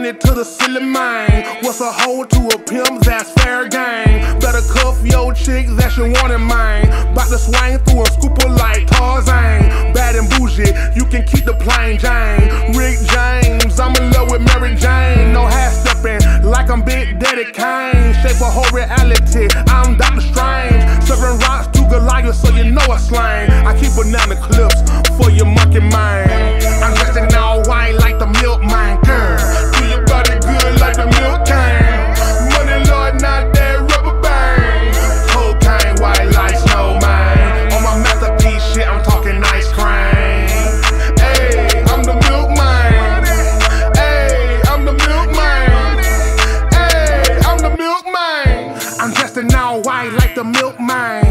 money to the ceiling, man. What's a hoe to a pimp? That's fair game. Better cuff your chick, that's your warning, man. Bout to swing through a scooper like Tarzan. Bad and bougie, you can keep the plain Jane. Rick James, I'm in love with Mary Jane. No half stepping, like I'm Big Daddy Kane. Shape a whole reality, I'm Dr. Strange. Serving rocks to Goliath, so you know I slang. I keep banana clips for your monkey mind. I'm dressed in all white like the milkman, girl. Do your body good like the milk cane. Money lord, not that rubber band. Cocaine, white like snow, man. On my masterpiece shit, I'm talking ice cream. Hey, I'm the milkman. Hey, I'm the milkman. Hey, I'm the milkman. I'm dressed in all white like the milkman.